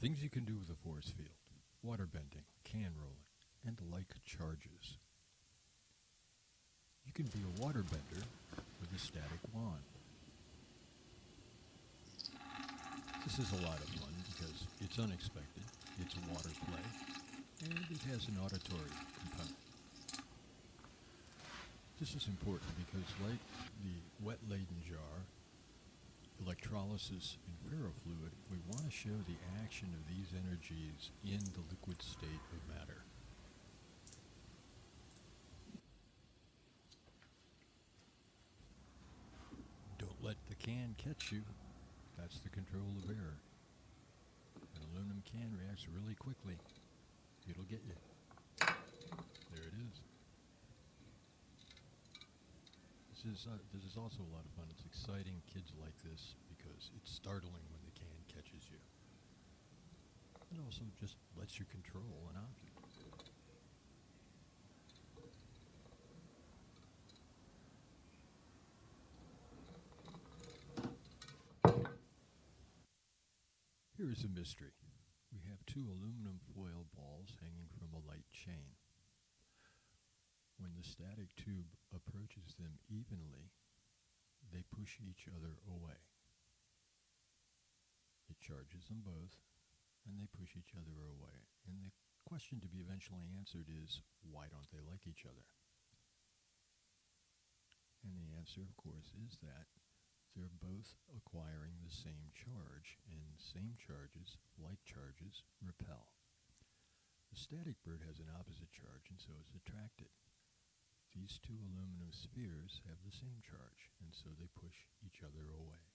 Things you can do with a force field: water bending, can rolling, and like charges. You can be a water bender with a static wand. This is a lot of fun because it's unexpected, it's water play, and it has an auditory component. This is important because, like the wet Leyden jar, electrolysis, and ferrofluid, we want to show the action of these energies in the liquid state of matter. Don't let the can catch you. That's the control of error. An aluminum can reacts really quickly. It'll get you. There it is. This is also a lot of fun. It's exciting. Kids like this because it's startling when the can catches you. It also just lets you control an object. Here is a mystery. We have two aluminum foil balls hanging from a light chain. When the static tube approaches them evenly, they push each other away. It charges them both, and they push each other away. And the question to be eventually answered is, why don't they like each other? And the answer, of course, is that they're both acquiring the same charge, and same charges, like charges, repel. The static bird has an opposite charge and so is attracted. These two aluminum spheres have the same charge, and so they push each other away.